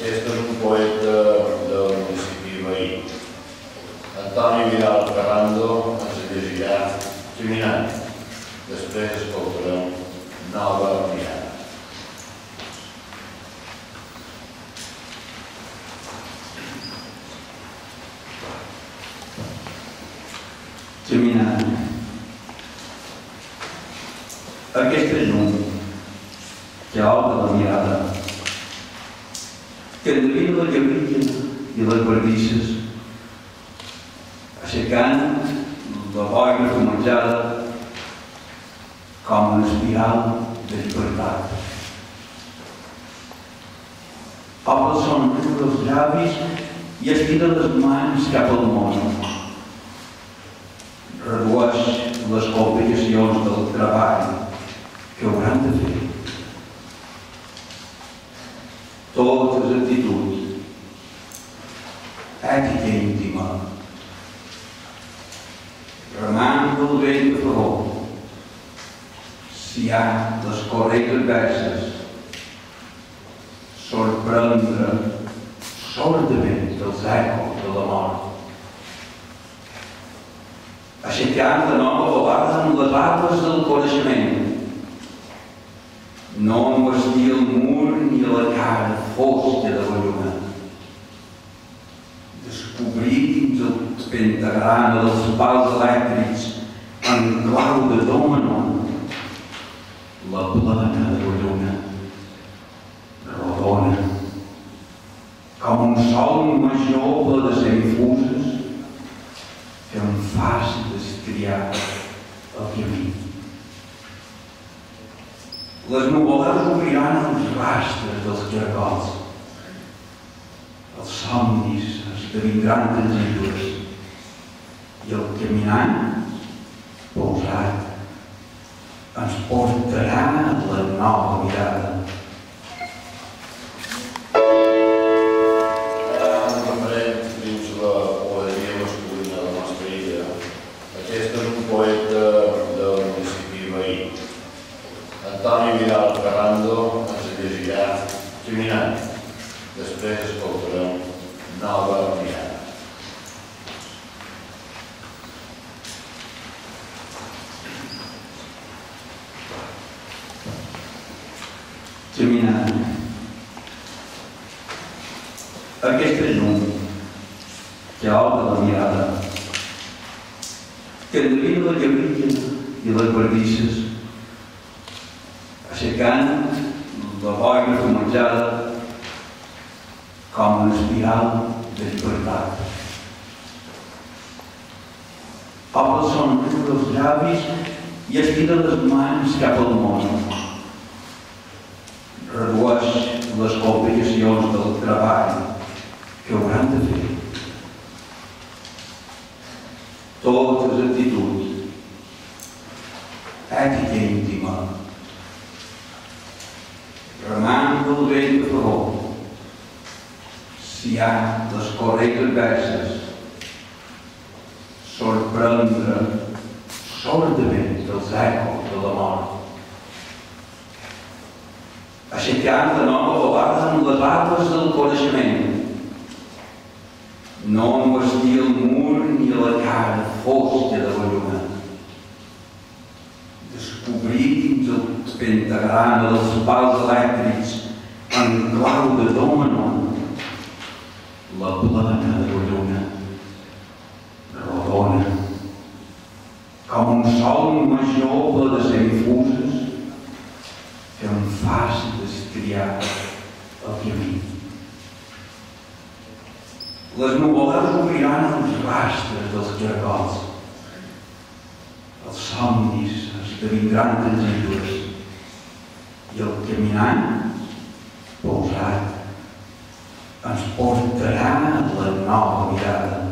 Aquest és un poeta del municipi veí. Antoni Vidal Ferrando ens llegirà Caminant. Després escoltarem Nova Mirada. Caminant. Aquesta llum que obre la mirada, que endevina la cabrilla i les bardisses, aixecant la boira fumejada com una espiral de llibertat. Obre el somriure dels llavis i estira les mans cap al món. Redueix les complicacions del treball que hauran de fer. Totes actituds, ètica íntima, remant del vent a favor, si hi ha les corrents adverses, sorprendre sordament els ecos de la mort, aixecant la nova volada amb les ales del coneixement, no envestir el mur ni la cara fosca de la lluna, descobrir dins el pentagrama dels pals elèctrics en clau de dòmino la plana de la lluna, rodona, com un sol major ple de semifuses que em faci destriar el camí. Les nuvolades obriran els rastres dels caragols. Els somnis esdevindran tangibles i el caminant, pausat, ens portarà a la nova mirada. Antoni Vidal Ferrando ens llegirà Caminant. Després escoltarem Nova Mirada. Caminant. Aquesta llum que obre la mirada, que endevina la cabrilla i les bardisses, aixecant la boira fumejada com una espiral de llibertat. Obre el somriure dels llavis i estira les mans cap al món. Redueix les complicacions del treball que hauran de fer. Totes actituds, ètica íntima, remant del vent a favor, si hi ha les corrents adverses, sorprendre sordament els ecos de la mort, aixecant la nova volada amb les ales del coneixement, no envestir el mur ni la cara fosca de la lluna, descobrir dins el pentagrama dels pals elèctrics en clau de dòmino la plana de la lluna, rodona, com un sol major ple de semifuses que em faci destriar el camí. Les nuvolades obriran els rastres dels caragols. Els somnis esdevindran tangibles i el caminant, pausat, ens portarà a la nova mirada.